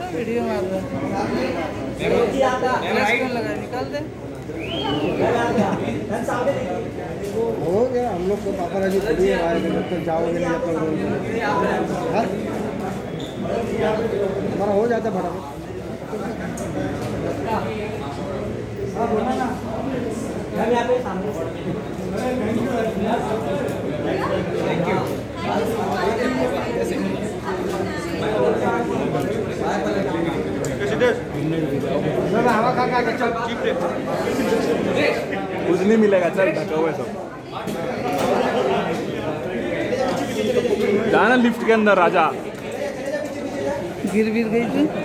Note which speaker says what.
Speaker 1: Video मार रहा लगा निकाल दे।
Speaker 2: हो गया हम लोग को पापा राजी थोड़ी है आएंगे जब तक जाओगे नहीं जब तक हमारा हो जाता फटाफट। हवा खा के चल कुछ नहीं मिलेगा, चल ढका हुआ सब। जाना लिफ्ट के अंदर राजा।
Speaker 1: गिर गई थी।